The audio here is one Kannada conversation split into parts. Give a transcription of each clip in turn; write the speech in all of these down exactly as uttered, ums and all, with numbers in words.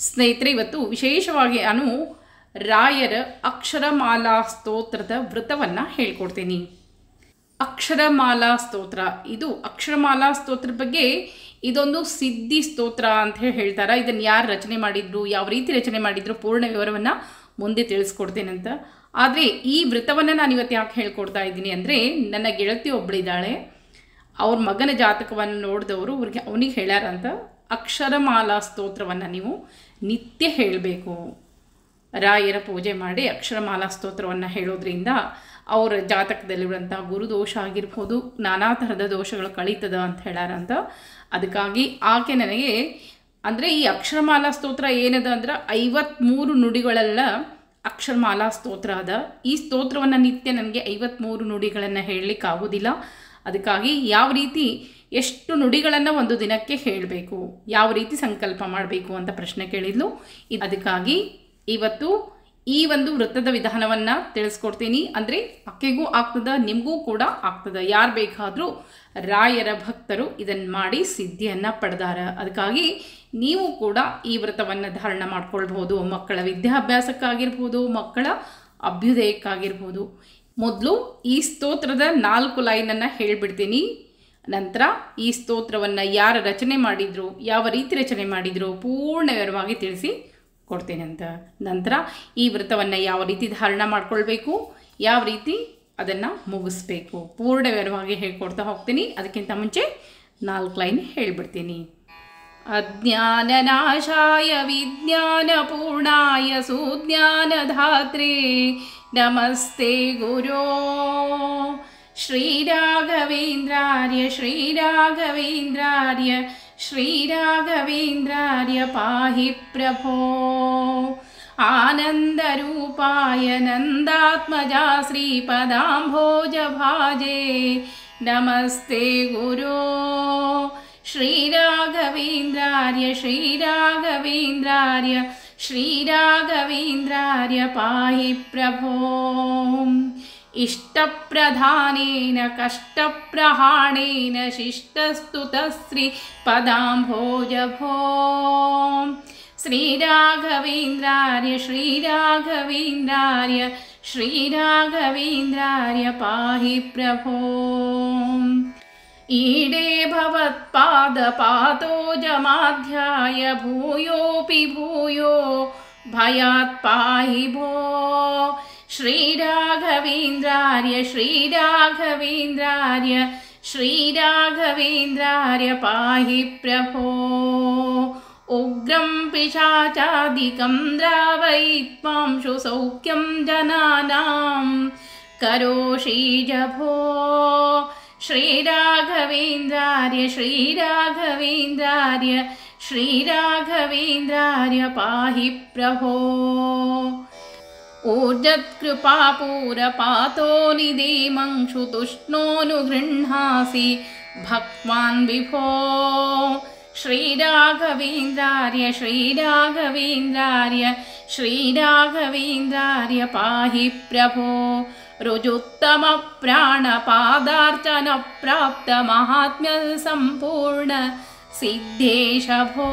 ಸ್ನೇಹಿತರೆ, ಇವತ್ತು ವಿಶೇಷವಾಗಿ ನಾನು ರಾಯರ ಅಕ್ಷರಮಾಲಾ ಸ್ತೋತ್ರದ ವ್ರತವನ್ನು ಹೇಳ್ಕೊಡ್ತೀನಿ. ಅಕ್ಷರಮಾಲಾ ಸ್ತೋತ್ರ, ಇದು ಅಕ್ಷರಮಾಲಾ ಸ್ತೋತ್ರದ ಬಗ್ಗೆ ಇದೊಂದು ಸಿದ್ಧಿ ಸ್ತೋತ್ರ ಅಂತ ಹೇಳಿ ಹೇಳ್ತಾರೆ. ಇದನ್ನು ಯಾರು ರಚನೆ ಮಾಡಿದ್ರು, ಯಾವ ರೀತಿ ರಚನೆ ಮಾಡಿದ್ರು, ಪೂರ್ಣ ವಿವರವನ್ನು ಮುಂದೆ ತಿಳಿಸ್ಕೊಡ್ತೇನೆ ಅಂತ. ಆದರೆ ಈ ವ್ರತವನ್ನು ನಾನು ಇವತ್ತು ಯಾಕೆ ಹೇಳ್ಕೊಡ್ತಾ ಇದ್ದೀನಿ ಅಂದರೆ, ನನ್ನ ಗೆಳತಿ ಒಬ್ಬಳಿದ್ದಾಳೆ, ಅವ್ರ ಮಗನ ಜಾತಕವನ್ನು ನೋಡಿದವರು ಅವ್ರಿಗೆ ಅವನಿಗೆ ಹೇಳ್ಯಾರಂತ ಅಕ್ಷರಮಾಲಾ ಸ್ತೋತ್ರವನ್ನು ನೀವು ನಿತ್ಯ ಹೇಳಬೇಕು. ರಾಯರ ಪೂಜೆ ಮಾಡಿ ಅಕ್ಷರಮಾಲಾ ಸ್ತೋತ್ರವನ್ನು ಹೇಳೋದ್ರಿಂದ ಅವರ ಜಾತಕದಲ್ಲಿರುವಂಥ ಗುರುದೋಷ ಆಗಿರ್ಬೋದು, ನಾನಾ ಥರದ ದೋಷಗಳು ಕಳೀತದ ಅಂತ ಹೇಳ್ಯಾರಂತ. ಅದಕ್ಕಾಗಿ ಆಕೆ ನನಗೆ ಅಂದರೆ ಈ ಅಕ್ಷರಮಾಲಾ ಸ್ತೋತ್ರ ಏನದ ಅಂದ್ರೆ ಐವತ್ತ್ಮೂರು ನುಡಿಗಳೆಲ್ಲ ಅಕ್ಷರಮಾಲಾ ಸ್ತೋತ್ರ ಅದ. ಈ ಸ್ತೋತ್ರವನ್ನು ನಿತ್ಯ ನನಗೆ ಐವತ್ತ್ಮೂರು ನುಡಿಗಳನ್ನು ಹೇಳಲಿಕ್ಕೆ ಆಗೋದಿಲ್ಲ. ಅದಕ್ಕಾಗಿ ಯಾವ ರೀತಿ ಎಷ್ಟು ನುಡಿಗಳನ್ನು ಒಂದು ದಿನಕ್ಕೆ ಹೇಳಬೇಕು, ಯಾವ ರೀತಿ ಸಂಕಲ್ಪ ಮಾಡಬೇಕು ಅಂತ ಪ್ರಶ್ನೆ ಕೇಳಿದ್ಲು. ಅದಕ್ಕಾಗಿ ಇವತ್ತು ಈ ಒಂದು ವೃತ್ತದ ವಿಧಾನವನ್ನು ತಿಳಿಸ್ಕೊಡ್ತೀನಿ. ಅಂದರೆ ಅಕ್ಕೆಗೂ ಆಗ್ತದ, ನಿಮಗೂ ಕೂಡ ಆಗ್ತದ. ಯಾರು ಬೇಕಾದರೂ ರಾಯರ ಭಕ್ತರು ಇದನ್ನು ಮಾಡಿ ಸಿದ್ಧಿಯನ್ನು ಪಡೆದಾರ. ಅದಕ್ಕಾಗಿ ನೀವು ಕೂಡ ಈ ವ್ರತವನ್ನು ಧಾರಣ ಮಾಡ್ಕೊಳ್ಬೋದು. ಮಕ್ಕಳ ವಿದ್ಯಾಭ್ಯಾಸಕ್ಕಾಗಿರ್ಬೋದು, ಮಕ್ಕಳ ಅಭ್ಯುದಯಕ್ಕಾಗಿರ್ಬೋದು. ಮೊದಲು ಈ ಸ್ತೋತ್ರದ ನಾಲ್ಕು ಲೈನನ್ನು ಹೇಳಿಬಿಡ್ತೀನಿ. ನಂತರ ಈ ಸ್ತೋತ್ರವನ್ನು ಯಾರು ರಚನೆ ಮಾಡಿದ್ರು, ಯಾವ ರೀತಿ ರಚನೆ ಮಾಡಿದ್ರು ಪೂರ್ಣ ವಿವರವಾಗಿ ತಿಳಿಸಿ ಕೊಡ್ತೇನೆ ಅಂತ. ನಂತರ ಈ ವ್ರತವನ್ನು ಯಾವ ರೀತಿ ಧಾರಣ ಮಾಡ್ಕೊಳ್ಬೇಕು, ಯಾವ ರೀತಿ ಅದನ್ನು ಮುಗಿಸ್ಬೇಕು ಪೂರ್ಣ ವಿವರವಾಗಿ ಹೇಳ್ಕೊಡ್ತಾ ಹೋಗ್ತೀನಿ. ಅದಕ್ಕಿಂತ ಮುಂಚೆ ನಾಲ್ಕು ಲೈನ್ ಹೇಳಿಬಿಡ್ತೀನಿ. ಅಜ್ಞಾನನಾಶಾಯ ವಿಜ್ಞಾನಪೂರ್ಣಾಯ ಸುಜ್ಞಾನಧಾತ್ರೆ ನಮಸ್ತೆ ಗುರೋ ಶ್ರೀರಾಘವೇಂದ್ರಾರ್ಯ ಶ್ರೀರಾಘವೇಂದ್ರಾರ್ಯ ಶ್ರೀರಾಘವೇಂದ್ರಾರ್ಯ ಪಾಹಿ ಪ್ರಭೋ ಆನಂದರೂಪಾಯ ನಂದಾತ್ಮಜಾ ಶ್ರೀಪದಾಂಭೋಜ ಭಾಜೆ ನಮಸ್ತೆ ಗುರೋ ಶ್ರೀರಾಘವೇಂದ್ರಾರ್ಯ ಶ್ರೀರಾಘವೇಂದ್ರಾರ್ಯ ಶ್ರೀರಾಘವೇಂದ್ರಾರ್ಯ ಪಾಹಿ ಪ್ರಭೋ ಇಷ್ಟಪ್ರಧಾನೇನ ಕಷ್ಟಪ್ರಹಾಣೇನ ಶಿಷ್ಟಸ್ತುತಶ್ರೀ ಪದಾಂಭೋಜ ಭೋ ಶ್ರೀರಾಘವೇಂದ್ರಾರ್ಯ ಶ್ರೀರಾಘವೇಂದ್ರಾರ್ಯ ಶ್ರೀರಾಘವೇಂದ್ರಾರ್ಯ ಪಾಹಿ ಪ್ರಭೋ ಈಡೇ ಭವತ್ಪಾದ ಪಾತೋಜಮಾಧ್ಯಾಯ ಭೂಯೋಪಿ ಭೂಯೋ ಭಯಾತ್ ಪಾಹಿ ಭೋ ಶ್ರೀರಾಘವೇಂದ್ರಾರ್ಯ ಶ್ರೀರಾಘವೇಂದ್ರಾರ್ಯ ಶ್ರೀರಾಘವೇಂದ್ರಾರ್ಯ ಪಾಹಿ ಪ್ರಭೋ ಉಗ್ರಂ ಪಿಶಾಚಾದಿಕಂ ದ್ರಾವಯಿತ್ವಾಂಶು ಸೌಖ್ಯಂ ಜನಾನಾಂ ಕರೋಷಿ ಜಭೋ ಶ್ರೀರಾಘವೇಂದ್ರಾರ್ಯ ಶ್ರೀರಾಘವೇಂದ್ರಾರ್ಯ ಶ್ರೀರಾಘವೇಂದ್ರಾರ್ಯ ಪಾಹಿ ಪ್ರಭೋ ಊರ್ಜತ್ಕೃಪಾಪೂರಪಾತೋ ನಿದೇಮಂಶು ತುಷ್ಣೋನು ಗೃಹಾಸಿ ಭಕ್ವಾನ್ ವಿಭೋ ಶ್ರೀರಾಘವೇಂದ್ರಾರ್ಯ ಶ್ರೀರಾಘವೇಂದ್ರಾರ್ಯ ಶ್ರೀರಾಘವೇಂದ್ರಾರ್ಯ ಪಾಹಿ ಪ್ರಭೋ ರುಜುತ್ತಮ ಪ್ರಾಣಪಾದಾರ್ಚನ ಪ್ರಾಪ್ತ ಮಹಾತ್ಮ್ಯ ಸಂಪೂರ್ಣ ಸಿದ್ಧೇಶ ಭೋ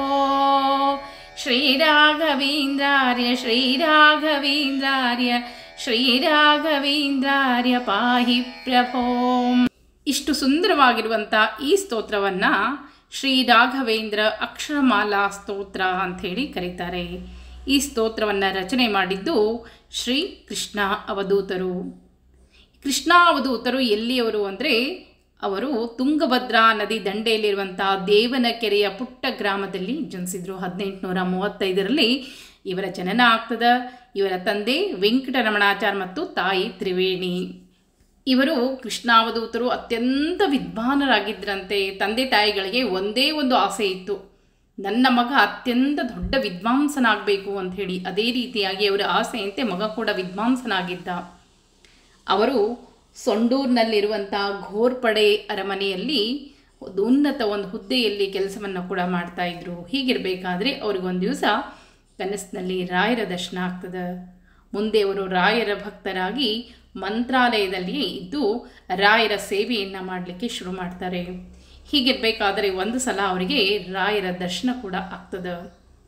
ಶ್ರೀರಾಘವೇಂದ್ರಾರ್ಯ ಶ್ರೀರಾಘವೇಂದ್ರಾರ್ಯ ಶ್ರೀರಾಘವೇಂದ್ರಾರ್ಯ ಪಾಹಿ ಪ್ರಭೋ. ಇಷ್ಟು ಸುಂದರವಾಗಿರುವಂಥ ಈ ಸ್ತೋತ್ರವನ್ನು ಶ್ರೀ ರಾಘವೇಂದ್ರ ಅಕ್ಷರಮಾಲಾ ಸ್ತೋತ್ರ ಅಂಥೇಳಿ ಕರೀತಾರೆ. ಈ ಸ್ತೋತ್ರವನ್ನು ರಚನೆ ಮಾಡಿದ್ದು ಶ್ರೀ ಕೃಷ್ಣ ಅವಧೂತರು. ಕೃಷ್ಣ ಅವಧೂತರು ಎಲ್ಲಿಯವರು ಅಂದರೆ, ಅವರು ತುಂಗಭದ್ರಾ ನದಿ ದಂಡೆಯಲ್ಲಿರುವಂಥ ದೇವನಕೆರೆಯ ಪುಟ್ಟ ಗ್ರಾಮದಲ್ಲಿ ಜನಿಸಿದರು. ಹದಿನೆಂಟುನೂರ ಮೂವತ್ತೈದರಲ್ಲಿ ಇವರ ಜನನ ಆಗ್ತದೆ. ಇವರ ತಂದೆ ವೆಂಕಟರಮಣಾಚಾರ್ಯ ಮತ್ತು ತಾಯಿ ತ್ರಿವೇಣಿ. ಇವರು ಕೃಷ್ಣಾವಧೂತರು ಅತ್ಯಂತ ವಿದ್ವಾನರಾಗಿದ್ದರಂತೆ. ತಂದೆ ತಾಯಿಗಳಿಗೆ ಒಂದೇ ಒಂದು ಆಸೆ ಇತ್ತು, ನನ್ನ ಮಗ ಅತ್ಯಂತ ದೊಡ್ಡ ವಿದ್ವಾಂಸನಾಗಬೇಕು ಅಂಥೇಳಿ. ಅದೇ ರೀತಿಯಾಗಿ ಅವರ ಆಸೆಯಂತೆ ಮಗ ಕೂಡ ವಿದ್ವಾಂಸನಾಗಿದ್ದ. ಅವರು ಸೊಂಡೂರಿನಲ್ಲಿರುವಂಥ ಘೋರ್ಪಡೆ ಅರಮನೆಯಲ್ಲಿ ಒಂದು ಉನ್ನತ ಒಂದು ಹುದ್ದೆಯಲ್ಲಿ ಕೆಲಸವನ್ನು ಕೂಡ ಮಾಡ್ತಾಯಿದ್ರು. ಹೀಗಿರಬೇಕಾದ್ರೆ ಅವ್ರಿಗೊಂದು ದಿವಸ ಕನಸಿನಲ್ಲಿ ರಾಯರ ದರ್ಶನ ಆಗ್ತದೆ. ಮುಂದೆ ಅವರು ರಾಯರ ಭಕ್ತರಾಗಿ ಮಂತ್ರಾಲಯದಲ್ಲಿ ಇದ್ದು ರಾಯರ ಸೇವೆಯನ್ನು ಮಾಡಲಿಕ್ಕೆ ಶುರು ಮಾಡ್ತಾರೆ. ಹೀಗಿರಬೇಕಾದರೆ ಒಂದು ಸಲ ಅವರಿಗೆ ರಾಯರ ದರ್ಶನ ಕೂಡ ಆಗ್ತದೆ.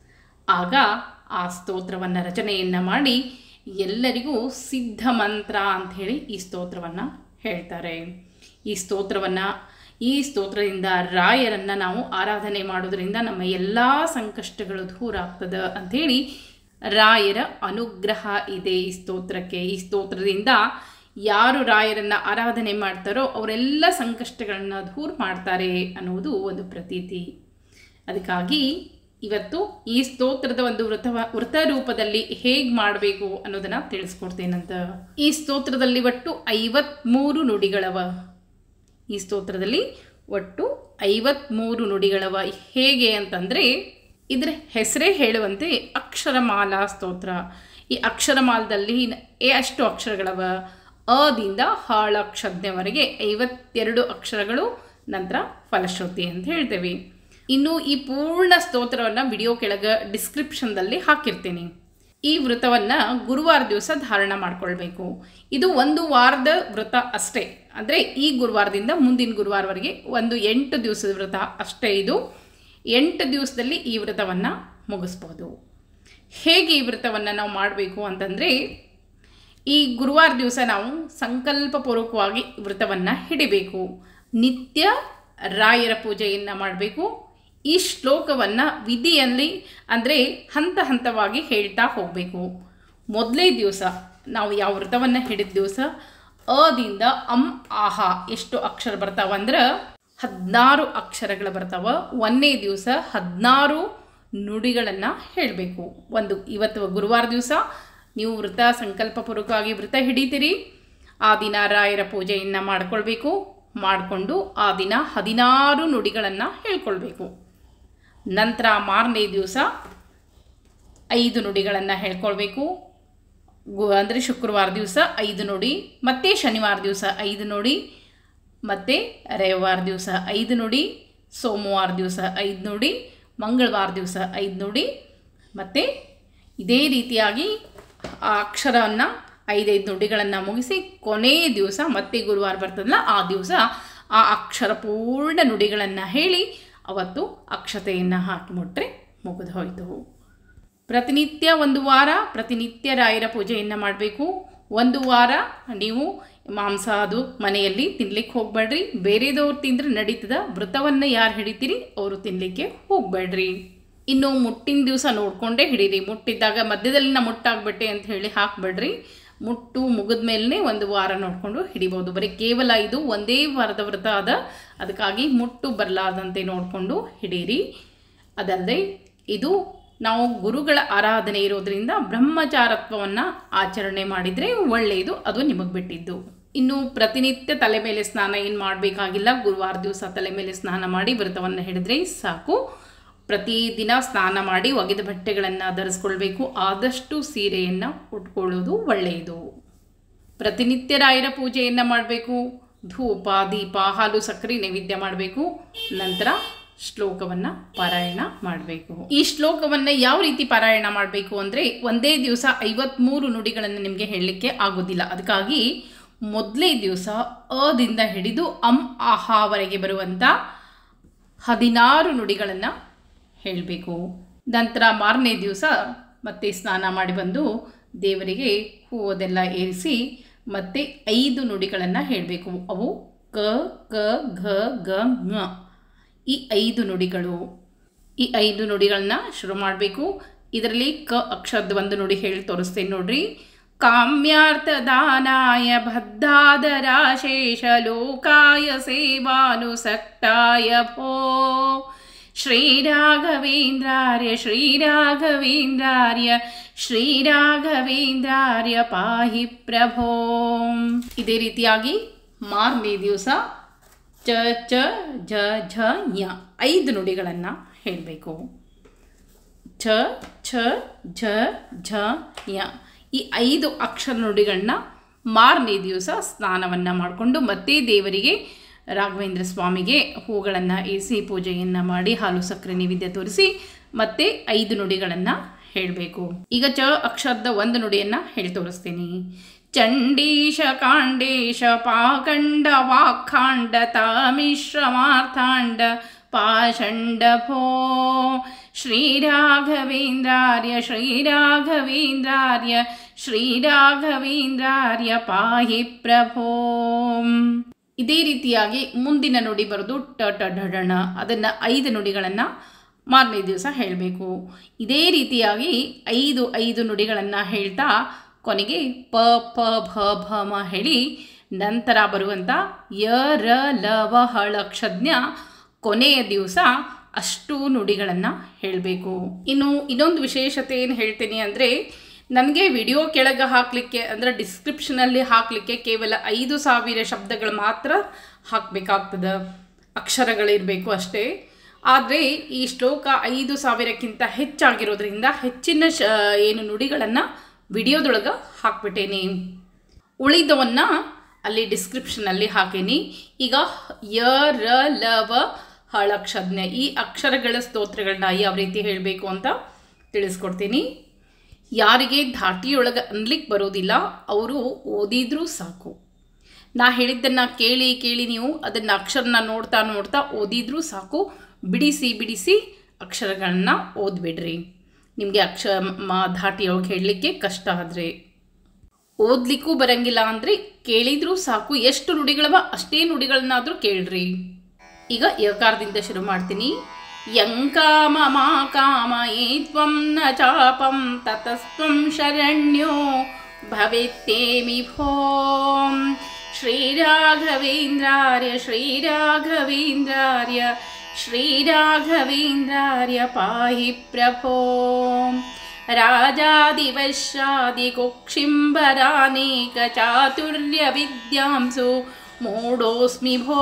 ಆಗ ಆ ಸ್ತೋತ್ರವನ್ನು ರಚನೆಯನ್ನು ಮಾಡಿ ಎಲ್ಲರಿಗೂ ಸಿದ್ಧ ಮಂತ್ರ ಅಂಥೇಳಿ ಈ ಸ್ತೋತ್ರವನ್ನು ಹೇಳ್ತಾರೆ. ಈ ಸ್ತೋತ್ರವನ್ನು ಈ ಸ್ತೋತ್ರದಿಂದ ರಾಯರನ್ನು ನಾವು ಆರಾಧನೆ ಮಾಡೋದ್ರಿಂದ ನಮ್ಮ ಎಲ್ಲ ಸಂಕಷ್ಟಗಳು ದೂರ ಆಗ್ತದೆ ಅಂಥೇಳಿ ರಾಯರ ಅನುಗ್ರಹ ಇದೆ ಈ ಸ್ತೋತ್ರಕ್ಕೆ. ಈ ಸ್ತೋತ್ರದಿಂದ ಯಾರು ರಾಯರನ್ನು ಆರಾಧನೆ ಮಾಡ್ತಾರೋ ಅವರೆಲ್ಲ ಸಂಕಷ್ಟಗಳನ್ನು ದೂರ ಮಾಡ್ತಾರೆ ಅನ್ನೋದು ಒಂದು ಪ್ರತೀತಿ. ಅದಕ್ಕಾಗಿ ಇವತ್ತು ಈ ಸ್ತೋತ್ರದ ಒಂದು ವೃತ ವೃತ ರೂಪದಲ್ಲಿ ಹೇಗೆ ಮಾಡಬೇಕು ಅನ್ನೋದನ್ನು ತಿಳಿಸ್ಕೊಡ್ತೇನಂತ. ಈ ಸ್ತೋತ್ರದಲ್ಲಿ ಒಟ್ಟು ಐವತ್ತ್ಮೂರು ನುಡಿಗಳವ. ಈ ಸ್ತೋತ್ರದಲ್ಲಿ ಒಟ್ಟು ಐವತ್ತ್ಮೂರು ನುಡಿಗಳವ. ಹೇಗೆ ಅಂತಂದರೆ ಇದರ ಹೆಸರೇ ಹೇಳುವಂತೆ ಅಕ್ಷರಮಾಲಾ ಸ್ತೋತ್ರ. ಈ ಅಕ್ಷರಮಾಲದಲ್ಲಿ ಎಷ್ಟು ಅಕ್ಷರಗಳವ? ಅದಿಂದ ಹಾಳಕ್ಷಜ್ಞವರೆಗೆ ಐವತ್ತೆರಡು ಅಕ್ಷರಗಳು, ನಂತರ ಫಲಶ್ರುತಿ ಅಂತ ಹೇಳ್ತೇವೆ. ಇನ್ನು ಈ ಪೂರ್ಣ ಸ್ತೋತ್ರವನ್ನು ವಿಡಿಯೋ ಕೆಳಗೆ ಡಿಸ್ಕ್ರಿಪ್ಷನ್ದಲ್ಲಿ ಹಾಕಿರ್ತೀನಿ. ಈ ವ್ರತವನ್ನು ಗುರುವಾರ ದಿವಸ ಧಾರಣ ಮಾಡಿಕೊಳ್ಬೇಕು. ಇದು ಒಂದು ವಾರದ ವ್ರತ ಅಷ್ಟೇ. ಅಂದರೆ ಈ ಗುರುವಾರದಿಂದ ಮುಂದಿನ ಗುರುವಾರವರೆಗೆ ಒಂದು ಎಂಟು ದಿವಸದ ವ್ರತ ಅಷ್ಟೇ. ಇದು ಎಂಟು ದಿವಸದಲ್ಲಿ ಈ ವ್ರತವನ್ನು ಮುಗಿಸ್ಬೋದು. ಹೇಗೆ ಈ ವ್ರತವನ್ನು ನಾವು ಮಾಡಬೇಕು ಅಂತಂದರೆ, ಈ ಗುರುವಾರ ದಿವಸ ನಾವು ಸಂಕಲ್ಪಪೂರ್ವಕವಾಗಿ ವ್ರತವನ್ನು ಹಿಡಿಬೇಕು. ನಿತ್ಯ ರಾಯರ ಪೂಜೆಯನ್ನು ಮಾಡಬೇಕು. ಈ ಶ್ಲೋಕವನ್ನು ವಿಧಿಯಲ್ಲಿ ಅಂದರೆ ಹಂತ ಹಂತವಾಗಿ ಹೇಳ್ತಾ ಹೋಗಬೇಕು. ಮೊದಲೇ ದಿವಸ ನಾವು ಯಾವ ವ್ರತವನ್ನು ಹಿಡಿದ ದಿವಸ ಅದಿಂದ ಅಂ ಆಹ ಎಷ್ಟು ಅಕ್ಷರ ಬರ್ತಾವಂದ್ರೆ ಹದಿನಾರು ಅಕ್ಷರಗಳು ಬರ್ತಾವ. ಒಂದನೇ ದಿವಸ ಹದಿನಾರು ನುಡಿಗಳನ್ನು ಹೇಳಬೇಕು. ಒಂದು ಇವತ್ತು ಗುರುವಾರ ದಿವಸ ನೀವು ವ್ರತ ಸಂಕಲ್ಪಪೂರ್ವಕವಾಗಿ ವ್ರತ ಹಿಡಿತೀರಿ. ಆ ದಿನ ರಾಯರ ಪೂಜೆಯನ್ನು ಮಾಡಿಕೊಳ್ಬೇಕು. ಮಾಡಿಕೊಂಡು ಆ ದಿನ ಹದಿನಾರು ನುಡಿಗಳನ್ನು ಹೇಳ್ಕೊಳ್ಬೇಕು. ನಂತರ ಮಾರನೇ ದಿವಸ ಐದು ನುಡಿಗಳನ್ನು ಹೇಳ್ಕೊಳ್ಬೇಕು. ಗು ಅಂದರೆ ಶುಕ್ರವಾರ ದಿವಸ ಐದು ನುಡಿ, ಮತ್ತು ಶನಿವಾರ ದಿವಸ ಐದು ನುಡಿ, ಮತ್ತು ರವಿವಾರ ದಿವಸ ಐದು ನುಡಿ, ಸೋಮವಾರ ದಿವಸ ಐದು ನುಡಿ, ಮಂಗಳವಾರ ದಿವಸ ಐದು ನುಡಿ, ಮತ್ತು ಇದೇ ರೀತಿಯಾಗಿ ಆ ಅಕ್ಷರವನ್ನು ಐದೈದು ನುಡಿಗಳನ್ನು ಮುಗಿಸಿ ಕೊನೆಯ ದಿವಸ ಮತ್ತೆ ಗುರುವಾರ ಬರ್ತದಲ್ಲ ಆ ದಿವಸ ಆ ಅಕ್ಷರ ಪೂರ್ಣ ನುಡಿಗಳನ್ನು ಹೇಳಿ ಅವತ್ತು ಅಕ್ಷತೆಯನ್ನು ಹಾಕಿ ಮುಟ್ರೆ ಮುಗಿದು ಹೋಯಿತು. ಪ್ರತಿನಿತ್ಯ ಒಂದು ವಾರ ಪ್ರತಿನಿತ್ಯ ರಾಯರ ಪೂಜೆಯನ್ನು ಮಾಡಬೇಕು. ಒಂದು ವಾರ ನೀವು ಮಾಂಸ ಅದು ಮನೆಯಲ್ಲಿ ತಿನ್ಲಿಕ್ಕೆ ಹೋಗಬೇಡ್ರಿ. ಬೇರೆದವ್ರು ತಿಂದರೆ ನಡೀತದ. ವ್ರತವನ್ನು ಯಾರು ಹಿಡಿತೀರಿ ಅವರು ತಿನ್ನಲಿಕ್ಕೆ ಹೋಗಬೇಡ್ರಿ. ಇನ್ನು ಮುಟ್ಟಿನ ದಿವಸ ನೋಡಿಕೊಂಡೇ ಹಿಡೀರಿ. ಮುಟ್ಟಿದ್ದಾಗ ಮಧ್ಯದಲ್ಲಿ ನಾ ಮುಟ್ಟಾಗ್ಬಿಟ್ಟೆ ಅಂತ ಹೇಳಿ ಹಾಕಬೇಡ್ರಿ. ಮುಟ್ಟು ಮುಗಿದ ಮೇಲೆ ಒಂದು ವಾರ ನೋಡಿಕೊಂಡು ಹಿಡಿಬೋದು. ಬರೀ ಕೇವಲ ಇದು ಒಂದೇ ವಾರದ ವ್ರತ ಅದ. ಅದಕ್ಕಾಗಿ ಮುಟ್ಟು ಬರಲಾರ್ದಂತೆ ನೋಡಿಕೊಂಡು ಹಿಡೀರಿ. ಅದಲ್ಲದೆ ಇದು ನಾವು ಗುರುಗಳ ಆರಾಧನೆ ಇರೋದರಿಂದ ಬ್ರಹ್ಮಚಾರತ್ವವನ್ನು ಆಚರಣೆ ಮಾಡಿದರೆ ಒಳ್ಳೆಯದು. ಅದು ನಿಮಗೆ ಬಿಟ್ಟಿದ್ದು. ಇನ್ನು ಪ್ರತಿನಿತ್ಯ ತಲೆ ಮೇಲೆ ಸ್ನಾನ ಏನು ಮಾಡಬೇಕಾಗಿಲ್ಲ. ಗುರುವಾರ ದಿವಸ ತಲೆ ಮೇಲೆ ಸ್ನಾನ ಮಾಡಿ ವ್ರತವನ್ನು ಹಿಡಿದ್ರೆ ಸಾಕು. ಪ್ರತಿದಿನ ಸ್ನಾನ ಮಾಡಿ ಒಗೆದ ಬಟ್ಟೆಗಳನ್ನು ಧರಿಸ್ಕೊಳ್ಬೇಕು. ಆದಷ್ಟು ಸೀರೆಯನ್ನು ಉಟ್ಕೊಳ್ಳೋದು ಒಳ್ಳೆಯದು. ಪ್ರತಿನಿತ್ಯ ರಾಯರ ಪೂಜೆಯನ್ನು ಮಾಡಬೇಕು. ಧೂಪ ದೀಪ ಹಾಲು ಸಕ್ಕರೆ ನೈವೇದ್ಯ ಮಾಡಬೇಕು. ನಂತರ ಶ್ಲೋಕವನ್ನು ಪಾರಾಯಣ ಮಾಡಬೇಕು. ಈ ಶ್ಲೋಕವನ್ನು ಯಾವ ರೀತಿ ಪಾರಾಯಣ ಮಾಡಬೇಕು ಅಂದರೆ ಒಂದೇ ದಿವಸ ಐವತ್ತ್ಮೂರು ನುಡಿಗಳನ್ನು ನಿಮಗೆ ಹೇಳಲಿಕ್ಕೆ ಆಗೋದಿಲ್ಲ. ಅದಕ್ಕಾಗಿ ಮೊದಲೇ ದಿವಸ ಅದಿಂದ ಹಿಡಿದು ಅಂ ಆಹಾವರೆಗೆ ಬರುವಂಥ ಹದಿನಾರು ನುಡಿಗಳನ್ನು ಹೇಳಬೇಕು. ನಂತರ ಮಾರನೇ ದಿವಸ ಮತ್ತೆ ಸ್ನಾನ ಮಾಡಿ ಬಂದು ದೇವರಿಗೆ ಹೂವದೆಲ್ಲ ಏರಿಸಿ ಮತ್ತೆ ಐದು ನುಡಿಗಳನ್ನು ಹೇಳಬೇಕು. ಅವು ಕ ಕ ಘ ಗ ಞ ಈ ಐದು ನುಡಿಗಳು. ಈ ಐದು ನುಡಿಗಳನ್ನ ಶುರು ಮಾಡಬೇಕು. ಇದರಲ್ಲಿ ಕ ಅಕ್ಷರದ ಒಂದು ನುಡಿ ಹೇಳಿ ತೋರಿಸ್ತೇನೆ ನೋಡ್ರಿ. ಕಾಮ್ಯಾರ್ಥದಾನಾಯ ಬದ್ಧಾದರಾಶೇಷ ಲೋಕಾಯ ಸೇವಾನುಸಕ್ತಾಯ ಭೋ ಶ್ರೀರಾಘವೇಂದ್ರಾರ್ಯ ಶ್ರೀರಾಘವೇಂದ್ರಾರ್ಯ ಶ್ರೀರಾಘವೇಂದ್ರಾರ್ಯ ಪಾಹಿ ಪ್ರಭೋ. ಇದೇ ರೀತಿಯಾಗಿ ಮಾರನೇ ದಿವಸ ಚ ಚ ಜ ಝ ಞ ಐದು ನುಡಿಗಳನ್ನು ಹೇಳಬೇಕು. ಛ ಛ ಝ ಝ ಞ ಈ ಐದು ಅಕ್ಷರ ನುಡಿಗಳನ್ನ ಮಾರನೇ ದಿವಸ ಸ್ನಾನವನ್ನು ಮಾಡಿಕೊಂಡು ಮತ್ತೆ ದೇವರಿಗೆ ರಾಘವೇಂದ್ರ ಸ್ವಾಮಿಗೆ ಹೂಗಳನ್ನು ಏರಿಸಿ ಪೂಜೆಯನ್ನು ಮಾಡಿ ಹಾಲು ಸಕ್ಕರೆ ನೈವೇದ್ಯ ತೋರಿಸಿ ಮತ್ತೆ ಐದು ನುಡಿಗಳನ್ನು ಹೇಳಬೇಕು. ಈಗ ಚ ಅಕ್ಷರದ ಒಂದು ನುಡಿಯನ್ನು ಹೇಳಿ ತೋರಿಸ್ತೀನಿ. ಚಂಡೀಶ ಕಾಂಡೇಶ ಪಾಖಂಡ ವಾಖಾಂಡ ತಾಮಿಶ್ರ ಮಾರ್ಥಾಂಡ ಪಾಷಂಡಭೋ ಶ್ರೀರಾಘವೇಂದ್ರಾರ್ಯ ಶ್ರೀರಾಘವೇಂದ್ರಾರ್ಯ ಶ್ರೀರಾಘವೇಂದ್ರಾರ್ಯ ಪಾಹಿ ಪ್ರಭೋ. ಇದೇ ರೀತಿಯಾಗಿ ಮುಂದಿನ ನುಡಿ ಬರೋದು ಟ ಟ ಢಣ. ಅದನ್ನು ಐದು ನುಡಿಗಳನ್ನು ಮಾರನೇ ದಿವಸ ಹೇಳಬೇಕು. ಇದೇ ರೀತಿಯಾಗಿ ಐದು ಐದು ನುಡಿಗಳನ್ನು ಹೇಳ್ತಾ ಕೊನೆಗೆ ಪ ಪ ಭ ಭ ಮ ಹೇಳಿ ನಂತರ ಬರುವಂಥ ಯ ರ ಲ ವ ಹಳಕ್ಷಜ್ಞ ಕೊನೆಯ ದಿವಸ ಅಷ್ಟು ನುಡಿಗಳನ್ನು ಹೇಳಬೇಕು. ಇನ್ನು ಇನ್ನೊಂದು ವಿಶೇಷತೆ ಏನು ಹೇಳ್ತೀನಿ ಅಂದರೆ, ನನಗೆ ವಿಡಿಯೋ ಕೆಳಗೆ ಹಾಕಲಿಕ್ಕೆ ಅಂದರೆ ಡಿಸ್ಕ್ರಿಪ್ಷನಲ್ಲಿ ಹಾಕಲಿಕ್ಕೆ ಕೇವಲ ಐದು ಸಾವಿರ ಶಬ್ದಗಳು ಮಾತ್ರ ಹಾಕಬೇಕಾಗ್ತದೆ, ಅಕ್ಷರಗಳಿರಬೇಕು ಅಷ್ಟೇ. ಆದರೆ ಈ ಶ್ಲೋಕ ಐದು ಸಾವಿರಕ್ಕಿಂತ ಹೆಚ್ಚಾಗಿರೋದ್ರಿಂದ ಹೆಚ್ಚಿನ ಶ ಏನು ನುಡಿಗಳನ್ನು ವಿಡಿಯೋದೊಳಗೆ ಹಾಕ್ಬಿಟ್ಟೇನಿ. ಉಳಿದವನ್ನು ಅಲ್ಲಿ ಡಿಸ್ಕ್ರಿಪ್ಷನಲ್ಲಿ ಹಾಕೀನಿ. ಈಗ ಯ ರ ಲ ವ ಹಳಕ್ಷಜ್ಞ ಈ ಅಕ್ಷರಗಳ ಸ್ತೋತ್ರಗಳನ್ನ ಯಾವ ರೀತಿ ಹೇಳಬೇಕು ಅಂತ ತಿಳಿಸ್ಕೊಡ್ತೀನಿ. ಯಾರಿಗೆ ಧಾಟಿಯೊಳಗೆ ಅನ್ಲಿಕ್ಕೆ ಬರೋದಿಲ್ಲ ಅವರು ಓದಿದ್ರೂ ಸಾಕು. ನಾ ಹೇಳಿದ್ದನ್ನು ಕೇಳಿ ಕೇಳಿ ನೀವು ಅದನ್ನು ಅಕ್ಷರನ ನೋಡ್ತಾ ನೋಡ್ತಾ ಓದಿದ್ರೂ ಸಾಕು. ಬಿಡಿಸಿ ಬಿಡಿಸಿ ಅಕ್ಷರಗಳನ್ನ ಓದ್ಬಿಡ್ರಿ. ನಿಮಗೆ ಅಕ್ಷ ಮ ಧಾಟಿಯೊಳಗೆ ಹೇಳಲಿಕ್ಕೆ ಕಷ್ಟ ಆದರೆ, ಓದಲಿಕ್ಕೂ ಬರಂಗಿಲ್ಲ ಅಂದರೆ ಕೇಳಿದ್ರೂ ಸಾಕು. ಎಷ್ಟು ನುಡಿಗಳವ ಅಷ್ಟೇ ನುಡಿಗಳನ್ನಾದರೂ ಕೇಳ್ರಿ. ಈಗ ಯಕಾರದಿಂದ ಶುರು ಮಾಡ್ತೀನಿ. ಯಂಕಾಮ ಮಾ ಕಾಮ ಯೇ ತ್ವಂ ನ ಚಾಪಂ ತತಸ್ತ್ವಂ ಶರಣ್ಯೋ ಭವೇತ್ತೇಮಿ ಭೋ ಶ್ರೀರಾಘವೇಂದ್ರಾರ್ಯ ಶ್ರೀರಾಘವೇಂದ್ರಾರ್ಯ ಶ್ರೀರಾಘವೇಂದ್ರಾರ್ಯ ಪಾಹಿ ಪ್ರಭೋ ರಾಜಾದಿವಶ್ಯಾದಿಕುಕ್ಷಿಂಬರಾನೇಕ ಚಾತುರ್ಯ ವಿದ್ಯಾಂಸು ಮೂಢೋಸ್ಮಿ ಭೋ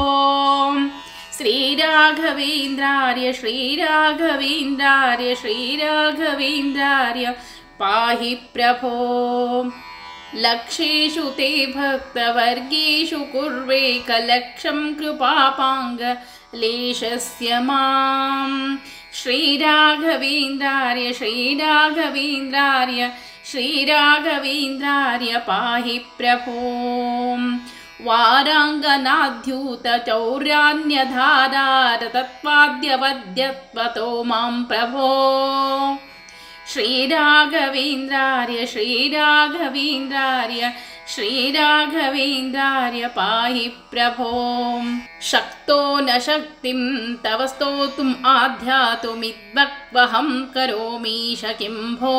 ಶ್ರೀರಾಘವೇಂದ್ರಾರ್ಯ ಶ್ರೀರಾಘವೇಂದ್ರಾರ್ಯ ಶ್ರೀರಾಘವೇಂದ್ರಾರ್ಯ ಪಾಹಿ ಪ್ರಭೋ ಲಕ್ಷೇಷು ತೇ ಭಕ್ತವರ್ಗೇಷು ಕುರ್ವೇಕಲಕ್ಷಂ ಕೃಪಾಪಾಂಗ ಲೇಶಸ್ಯ ಮಾಂ ಶ್ರೀರಾಘವೇಂದ್ರಾರ್ಯ ಶ್ರೀರಾಘವೇಂದ್ರಾರ್ಯ ಶ್ರೀರಾಘವೇಂದ್ರಾರ್ಯ ಪಾಹಿ ಪ್ರಭೋ ವಾರಾಂಗನಾದ್ಯೂತ ಚೌರ್ಯಾನ್ಯಧಾರಾರ ತತ್ವಾದ್ಯವದ್ಯತ್ವತೋ ಮಾಂ ಪ್ರಭೋ ಶ್ರೀರಾಘವೇಂದ್ರಾರ್ಯ ಶ್ರೀರಾಘವೇಂದ್ರಾರ್ಯ ಶ್ರೀರಾಘವೇಂದ್ರಾರ್ಯ ಪಾಹಿ ಪ್ರಭೋ ಶಕ್ತೋ ನ ಶಕ್ತಿಂ ತವ ಸ್ತೋತುಂ ಆಧ್ಯಾತುಮಿದ್ವಕ್ವಹಂ ಕರೋಮೀಶ ಕಿಂ ಭೋ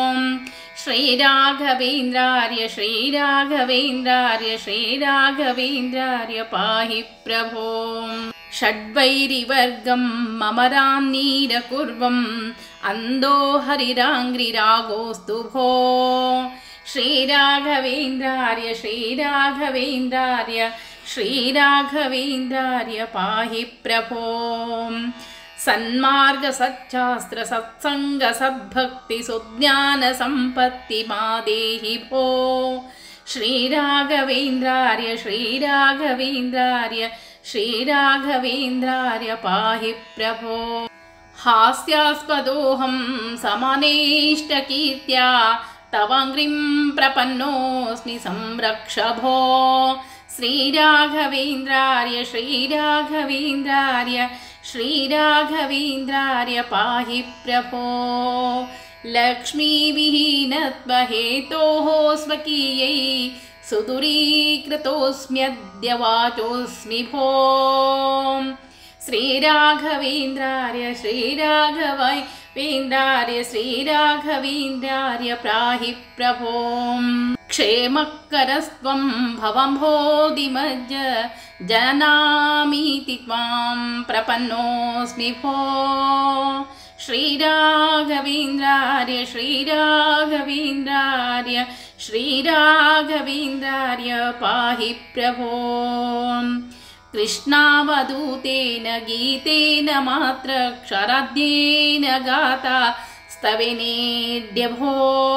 ಶ್ರೀರಾಘವೇಂದ್ರಾರ್ಯ ಶ್ರೀರಾಘವೇಂದ್ರಾರ್ಯ ಶ್ರೀರಾಘವೇಂದ್ರಾರ್ಯ ಪಾಹಿ ಪ್ರಭೋ ಷಡ್ವೈರಿವರ್ಗಂ ಮಮರಾನ್ನೀರಕುರ್ವಂ ಅಂದೋ ಹರಿರಾಂಗ್ರಿರಾಗೋಸ್ತು ಭೋ ಶ್ರೀರಾಘವೇಂದ್ರಾರ್ಯ ಶ್ರೀರಾಘವೇಂದ್ರಾರ್ಯ ಶ್ರೀರಾಘವೇಂದ್ರಾರ್ಯ ಪಾಹಿ ಪ್ರಭೋ ಸನ್ಮಾರ್ಗ ಸಚ್ಚಾಸ್ತ್ರ ಸತ್ಸಂಗ ಸದ್ಭಕ್ತಿ ಸುಜ್ಞಾನ ಸಂಪತ್ತಿ ಮಾದೇಹಿ ಭೋ ಶ್ರೀರಾಘವೇಂದ್ರಾರ್ಯ ಶ್ರೀರಾಘವೇಂದ್ರಾರ್ಯ ಶ್ರೀರಾಘವೇಂದ್ರಾರ್ಯ ಪಾಹಿ ಪ್ರಭೋ ಹಾಸ್ಯಾಸ್ಪದೋಹಂ ಸಮನೇಷ್ಟಕೀರ್ತ್ಯಾ ತವಾಂಗ್ರಿಂ ಪ್ರಪನ್ನೋಸ್ಮಿ ಸಂರಕ್ಷ ಭೋ ಶ್ರೀರಾಘವೇಂದ್ರಾರ್ಯ ಶ್ರೀರಾಘವೇಂದ್ರಾರ್ಯ ಶ್ರೀರಾಘವೇಂದ್ರಾರ್ಯ ಪಾಹಿ ಪ್ರಭೋ ಲಕ್ಷ್ಮೀವಿಹೀನತ್ವಹೇತೋಃ ಸ್ವಕೀಯೈ ಸುದೂರೀಕೃತೋಸ್ಮ್ಯದ್ಯ ವಾಚೋಸ್ಮಿ ಭೋ ಶ್ರೀರಾಘವೇಂದ್ರಾರ್ಯ ಶ್ರೀರಾಘವೇಂದ್ರಾರ್ಯ ಶ್ರೀರಾಘವೇಂದ್ರಾರ್ಯ ಪಾಹಿ ಪ್ರಭೋ ಕ್ಷೇಮಕರಸ್ತ್ವಂ ಭವಂಭೋಧಿಮಜ್ಜ ಜನನಾಮೀತಿ ತ್ವಾಂ ಪ್ರಪನ್ನೋಸ್ಮಿ ಭೋ ಶ್ರೀರಾಘವೇಂದ್ರಾರ್ಯ ಶ್ರೀರಾಘವೇಂದ್ರಾರ್ಯ ಶ್ರೀರಾಘವೇಂದ್ರಾರ್ಯ ಪಾಹಿ ಪ್ರಭೋ ಕೃಷ್ಣಾವಧೂತೇನ ಗೀತೇನ ಮಾತ್ರ ಕ್ಷರಾಧ್ಯೇನ ಗಾತಾ ಸ್ತವೇನೇಡ್ಯ ಭೋ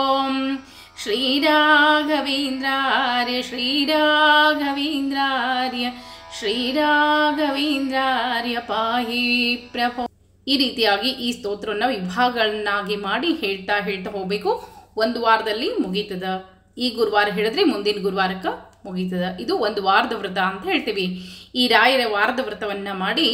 ಶ್ರೀರಾಘವೇಂದ್ರಾರ್ಯ ಶ್ರೀರಾಘವೇಂದ್ರಾರ್ಯ ಶ್ರೀರಾಘವೇಂದ್ರಾರ್ಯ ಪಾಹಿ ಪ್ರಭೋ. ಈ ರೀತಿಯಾಗಿ ಈ ಸ್ತೋತ್ರವನ್ನು ವಿಭಾಗಗಳನ್ನಾಗಿ ಮಾಡಿ ಹೇಳ್ತಾ ಹೇಳ್ತಾ ಹೋಗಬೇಕು. ಒಂದು ವಾರದಲ್ಲಿ ಮುಗೀತದ. ಈ ಗುರುವಾರ ಹೇಳಿದ್ರೆ ಮುಂದಿನ ಗುರುವಾರಕ್ಕೆ ಮುಗೀತದ. ಇದು ಒಂದು ವಾರದ ವ್ರತ ಅಂತ ಹೇಳ್ತೀವಿ. ಈ ರಾಯರ ವಾರದ ವ್ರತವನ್ನು ಮಾಡಿ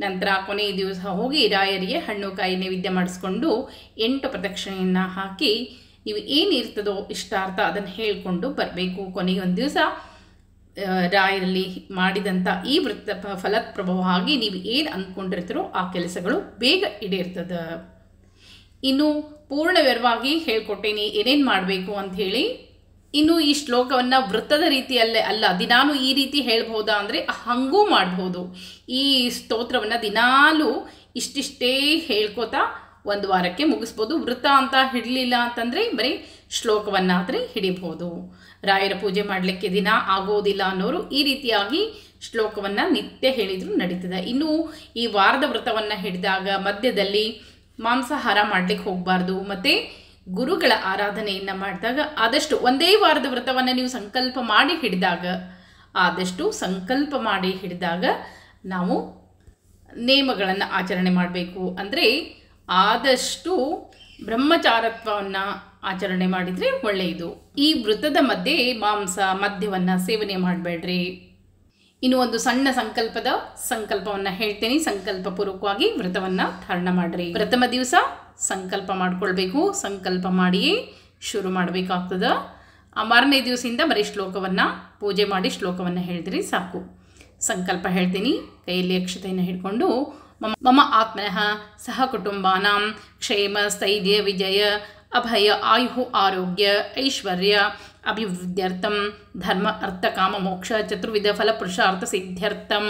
ನಂತರ ಕೊನೆಯ ದಿವಸ ಹೋಗಿ ರಾಯರಿಗೆ ಹಣ್ಣು ಕಾಯಿ ನೈವೇದ್ಯ ಮಾಡಿಸ್ಕೊಂಡು ಎಂಟು ಪ್ರದಕ್ಷಿಣೆಯನ್ನು ಹಾಕಿ ನೀವು ಏನಿರ್ತದೋ ಇಷ್ಟಾರ್ಥ ಅದನ್ನು ಹೇಳಿಕೊಂಡು ಬರಬೇಕು. ಕೊನೆಗೆ ಒಂದು ದಿವಸ ರಾಯರಲ್ಲಿ ಮಾಡಿದಂಥ ಈ ವೃತ್ತ ಫಲಪ್ರಭವಾಗಿ ನೀವು ಏನು ಅಂದ್ಕೊಂಡಿರ್ತೀರೋ ಆ ಕೆಲಸಗಳು ಬೇಗ ಈಡೇರ್ತದೆ. ಇನ್ನು ಪೂರ್ಣವಿರವಾಗಿ ಹೇಳ್ಕೊಟ್ಟೇನೆ ಏನೇನು ಮಾಡಬೇಕು ಅಂಥೇಳಿ. ಇನ್ನು ಈ ಶ್ಲೋಕವನ್ನು ವೃತ್ತದ ರೀತಿಯಲ್ಲೇ ಅಲ್ಲ, ದಿನಾಲೂ ಈ ರೀತಿ ಹೇಳ್ಬೋದಾ ಅಂದರೆ ಹಾಗೂ ಮಾಡ್ಬೋದು. ಈ ಸ್ತೋತ್ರವನ್ನು ದಿನಾಲೂ ಇಷ್ಟಿಷ್ಟೇ ಹೇಳ್ಕೋತಾ ಒಂದು ವಾರಕ್ಕೆ ಮುಗಿಸ್ಬೋದು. ವೃತ್ತ ಅಂತ ಹಿಡಲಿಲ್ಲ ಅಂತಂದರೆ ಬರೀ ಶ್ಲೋಕವನ್ನಾದರೆ ಹಿಡಿಬೋದು. ರಾಯರ ಪೂಜೆ ಮಾಡಲಿಕ್ಕೆ ದಿನ ಆಗೋದಿಲ್ಲ ಅನ್ನೋರು ಈ ರೀತಿಯಾಗಿ ಶ್ಲೋಕವನ್ನು ನಿತ್ಯ ಹೇಳಿದರೂ ನಡೀತದೆ. ಇನ್ನು ಈ ವಾರದ ವ್ರತವನ್ನು ಹಿಡಿದಾಗ ಮಧ್ಯದಲ್ಲಿ ಮಾಂಸಾಹಾರ ಮಾಡಲಿಕ್ಕೆ ಹೋಗಬಾರ್ದು. ಮತ್ತು ಗುರುಗಳ ಆರಾಧನೆಯನ್ನು ಮಾಡಿದಾಗ ಆದಷ್ಟು ಒಂದೇ ವಾರದ ವ್ರತವನ್ನು ನೀವು ಸಂಕಲ್ಪ ಮಾಡಿ ಹಿಡಿದಾಗ ಆದಷ್ಟು ಸಂಕಲ್ಪ ಮಾಡಿ ಹಿಡಿದಾಗ ನಾವು ನೇಮಗಳನ್ನು ಆಚರಣೆ ಮಾಡಬೇಕು. ಅಂದರೆ ಆದಷ್ಟು ಬ್ರಹ್ಮಚಾರತ್ವವನ್ನು ಆಚರಣೆ ಮಾಡಿದರೆ ಒಳ್ಳೆಯದು. ಈ ವೃತ್ತದ ಮಧ್ಯೆ ಮಾಂಸ ಮದ್ಯವನ್ನು ಸೇವನೆ ಮಾಡಬೇಡ್ರಿ. ಇನ್ನು ಒಂದು ಸಣ್ಣ ಸಂಕಲ್ಪದ ಸಂಕಲ್ಪವನ್ನು ಹೇಳ್ತೇನೆ. ಸಂಕಲ್ಪ ಪೂರ್ವಕವಾಗಿ ವ್ರತವನ್ನು ಧಾರಣ ಮಾಡಿರಿ. ಪ್ರಥಮ ದಿವಸ ಸಂಕಲ್ಪ ಮಾಡ್ಕೊಳ್ಬೇಕು. ಸಂಕಲ್ಪ ಮಾಡಿಯೇ ಶುರು ಮಾಡಬೇಕಾಗ್ತದೆ. ಆ ಮಾರನೇ ದಿವಸದಿಂದ ಬರೀ ಶ್ಲೋಕವನ್ನು ಪೂಜೆ ಮಾಡಿ ಶ್ಲೋಕವನ್ನು ಹೇಳಿದ್ರಿ ಸಾಕು. ಸಂಕಲ್ಪ ಹೇಳ್ತೀನಿ. ಕೈಯಲ್ಲಿ ಅಕ್ಷತೆಯನ್ನು ಹಿಡ್ಕೊಂಡು ಮಮ ಮಮ ಆತ್ಮನಃ ಸಹ ಕುಟುಂಬಾನಾಂ ಕ್ಷೇಮ ಸ್ಥೈರ್ಯ ವಿಜಯ ಅಭಯ ಆಯು ಆರೋಗ್ಯ ಐಶ್ವರ್ಯ ಅಭಿವೃದ್ಧ್ಯರ್ಥಂ ಧರ್ಮ ಅರ್ಥ ಕಾಮ ಮೋಕ್ಷ ಚತುರ್ವಿಧ ಫಲಪುರುಷಾರ್ಥ ಸಿದ್ಧ್ಯರ್ಥಂ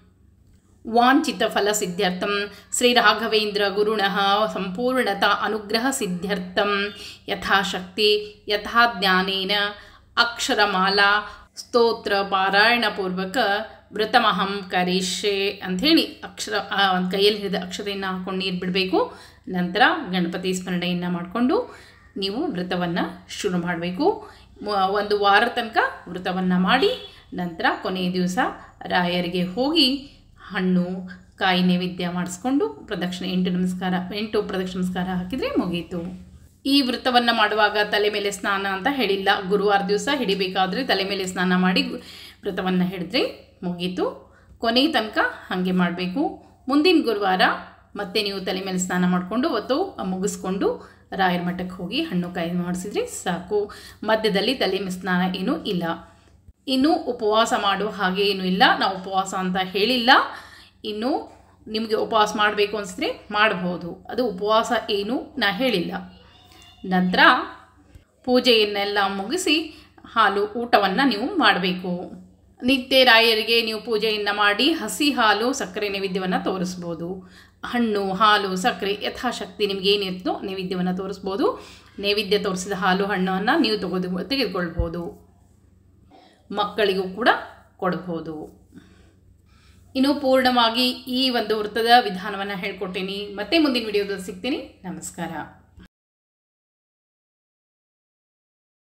ವಾಂಛಿತ ಫಲ ಸಿದ್ಧ್ಯರ್ಥಂ ಶ್ರೀ ರಾಘವೇಂದ್ರ ಗುರುಣಃ ಸಂಪೂರ್ಣತಾ ಅನುಗ್ರಹ ಸಿದ್ಧ್ಯರ್ಥಂ ಯಥಾಶಕ್ತಿ ಯಥಾ ಜ್ಞಾನೇನ ಅಕ್ಷರಮಾಲಾ ಸ್ತೋತ್ರ ಪಾರಾಯಣ ಪೂರ್ವಕ ವ್ರತಮಹಂ ಕರಿಷ್ಯೆ ಅಂಥೇಳಿ ಅಕ್ಷರ ಒಂದು ಕೈಯಲ್ಲಿ ಹಿಡಿದ ಅಕ್ಷತೆಯನ್ನು ಹಾಕ್ಕೊಂಡು ನೀರು ಬಿಡಬೇಕು. ನಂತರ ಗಣಪತಿ ಸ್ಮರಣೆಯನ್ನು ಮಾಡಿಕೊಂಡು ನೀವು ವ್ರತವನ್ನು ಶುರು ಮಾಡಬೇಕು. ಒಂದು ವಾರ ತನಕ ವ್ರತವನ್ನು ಮಾಡಿ ನಂತರ ಕೊನೆಯ ದಿವಸ ರಾಯರಿಗೆ ಹೋಗಿ ಹಣ್ಣು ಕಾಯಿ ನೈವೇದ್ಯ ಮಾಡಿಸ್ಕೊಂಡು ಪ್ರದಕ್ಷಿಣೆ ಎಂಟು ನಮಸ್ಕಾರ ಎಂಟು ಪ್ರದಕ್ಷಿಣೆ ನಮಸ್ಕಾರ ಹಾಕಿದರೆ ಮುಗೀತು. ಈ ವ್ರತವನ್ನು ಮಾಡುವಾಗ ತಲೆ ಮೇಲೆ ಸ್ನಾನ ಅಂತ ಹೇಳಿಲ್ಲ. ಗುರುವಾರ ದಿವಸ ಹಿಡಿಬೇಕಾದ್ರೆ ತಲೆ ಮೇಲೆ ಸ್ನಾನ ಮಾಡಿ ವ್ರತವನ್ನು ಹಿಡಿದ್ರೆ ಮುಗೀತು. ಕೊನೆಯ ತನಕ ಹಾಗೆ ಮಾಡಬೇಕು. ಮುಂದಿನ ಗುರುವಾರ ಮತ್ತೆ ನೀವು ತಲೆ ಮೇಲೆ ಸ್ನಾನ ಮಾಡಿಕೊಂಡು ಅವತ್ತು ಮುಗಿಸ್ಕೊಂಡು ರಾಯರ ಮಠಕ್ಕೆ ಹೋಗಿ ಹಣ್ಣು ಕಾಯಿ ಮಾಡಿಸಿದ್ರೆ ಸಾಕು. ಮಧ್ಯದಲ್ಲಿ ತಲೆ ಮೇಲೆ ಸ್ನಾನ ಏನೂ ಇಲ್ಲ. ಇನ್ನು ಉಪವಾಸ ಮಾಡೋ ಹಾಗೆ ಏನೂ ಇಲ್ಲ. ನಾವು ಉಪವಾಸ ಅಂತ ಹೇಳಿಲ್ಲ. ಇನ್ನು ನಿಮಗೆ ಉಪವಾಸ ಮಾಡಬೇಕು ಅನಿಸಿದ್ರೆ ಮಾಡ್ಬೋದು. ಅದು ಉಪವಾಸ ಏನು ನಾ ಹೇಳಿಲ್ಲ. ನಂತರ ಪೂಜೆಯನ್ನೆಲ್ಲ ಮುಗಿಸಿ ಹಾಲು ಊಟವನ್ನು ನೀವು ಮಾಡಬೇಕು. ನಿತ್ಯ ರಾಯರಿಗೆ ನೀವು ಪೂಜೆಯನ್ನು ಮಾಡಿ ಹಸಿ ಹಾಲು ಸಕ್ಕರೆ ನೈವೇದ್ಯವನ್ನು ತೋರಿಸ್ಬೋದು. ಹಣ್ಣು ಹಾಲು ಸಕ್ಕರೆ ಯಥಾಶಕ್ತಿ ನಿಮ್ಗೆ ಏನಿರ್ತೋ ನೈವೇದ್ಯವನ್ನು ತೋರಿಸ್ಬೋದು. ನೈವೇದ್ಯ ತೋರಿಸಿದ ಹಾಲು ಹಣ್ಣನ್ನು ನೀವು ತಗೋದು ತೆಗೆದುಕೊಳ್ಬೋದು. ಮಕ್ಕಳಿಗೂ ಕೂಡ ಕೊಡ್ಬೋದು. ಇನ್ನು ಪೂರ್ಣವಾಗಿ ಈ ಒಂದು ವೃತ್ತದ ವಿಧಾನವನ್ನು ಹೇಳ್ಕೊಟ್ಟೇನಿ. ಮತ್ತೆ ಮುಂದಿನ ವಿಡಿಯೋದಲ್ಲಿ ಸಿಗ್ತೀನಿ. ನಮಸ್ಕಾರ.